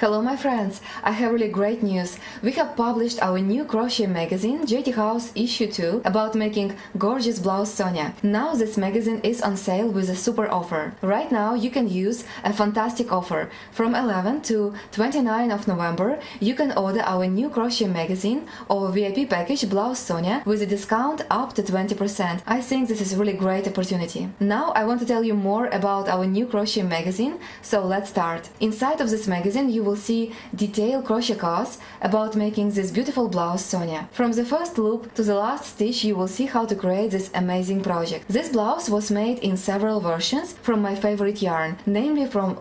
Hello my friends, I have really great news. We have published our new crochet magazine JT House issue 2 about making gorgeous blouse Sonia. Now this magazine is on sale with a super offer. Right now you can use a fantastic offer. From 11 to 29 of November you can order our new crochet magazine or VIP package blouse Sonia with a discount up to 20%. I think this is a really great opportunity. Now I want to tell you more about our new crochet magazine, so let's start. Inside of this magazine you will see detailed crochet cards about making this beautiful blouse Sonia. From the first loop to the last stitch you will see how to create this amazing project. This blouse was made in several versions from my favorite yarn, namely from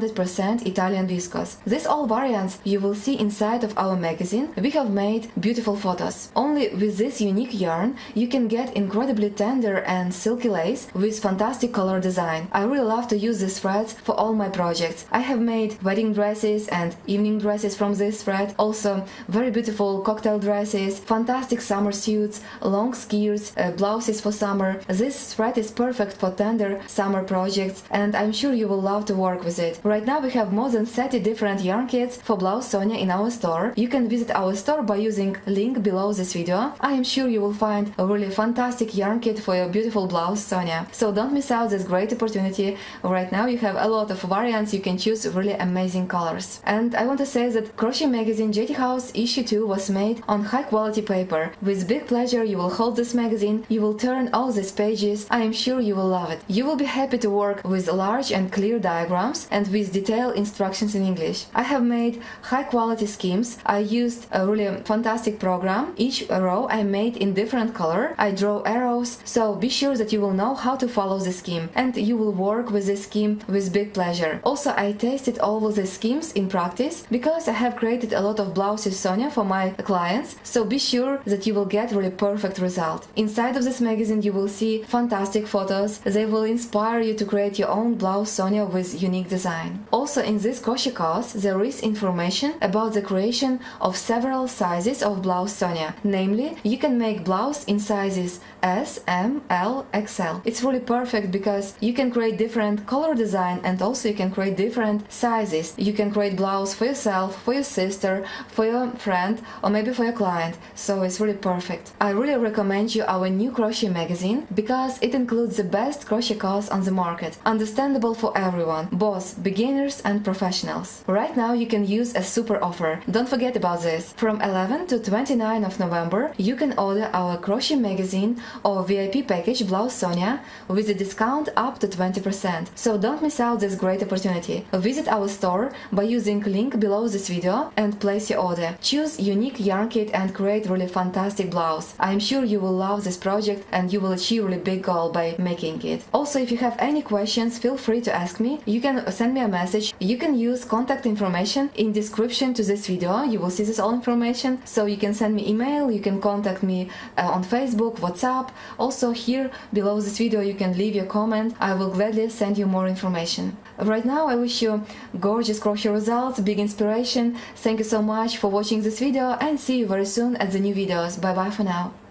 100% Italian viscose. These all variants you will see inside of our magazine. We have made beautiful photos. Only with this unique yarn you can get incredibly tender and silky lace with fantastic color design. I really love to use these threads for all my projects. I have made wedding dresses and evening dresses from this thread, also very beautiful cocktail dresses, fantastic summer suits, long skirts, blouses for summer. This thread is perfect for tender summer projects and I'm sure you will love to work with it. Right now we have more than 30 different yarn kits for blouse Sonia in our store. You can visit our store by using link below this video. I am sure you will find a really fantastic yarn kit for your beautiful blouse Sonia. So don't miss out this great opportunity. Right now you have a lot of variants, you can choose really amazing colors. And I want to say that Crochet Magazine JT House issue 2 was made on high quality paper. With big pleasure you will hold this magazine, you will turn all these pages, I am sure you will love it. You will be happy to work with large and clear diagrams and with detailed instructions in English. I have made high quality schemes, I used a really fantastic program. Each row I made in different color, I draw arrows, so be sure that you will know how to follow the scheme and you will work with this scheme with big pleasure. Also I tested all of the schemes in practice because I have created a lot of blouses Sonia for my clients, so be sure that you will get really perfect result. Inside of this magazine you will see fantastic photos, they will inspire you to create your own blouse Sonia with unique design. Also in this crochet cards there is information about the creation of several sizes of blouse Sonia, namely you can make blouse in sizes S, M, L, XL. It's really perfect because you can create different color design and also you can create different sizes. You can create blouse for yourself, for your sister, for your friend or maybe for your client, so it's really perfect. I really recommend you our new crochet magazine because it includes the best crochet cards on the market, understandable for everyone, both beginners and professionals. Right now you can use a super offer, don't forget about this. From 11 to 29 of November you can order our crochet magazine or VIP package blouse Sonia with a discount up to 20%, so don't miss out this great opportunity. Visit our store by using link below this video and place your order. Choose unique yarn kit and create really fantastic blouse. I am sure you will love this project and you will achieve really big goal by making it. Also if you have any questions feel free to ask me. You can send me a message. You can use contact information in description to this video. You will see this all information, so you can send me email, you can contact me on Facebook, WhatsApp. Also here below this video you can leave your comment. I will gladly send you more information. Right now I wish you gorgeous crochet results, big inspiration. Thank you so much for watching this video and see you very soon at the new videos. Bye bye for now.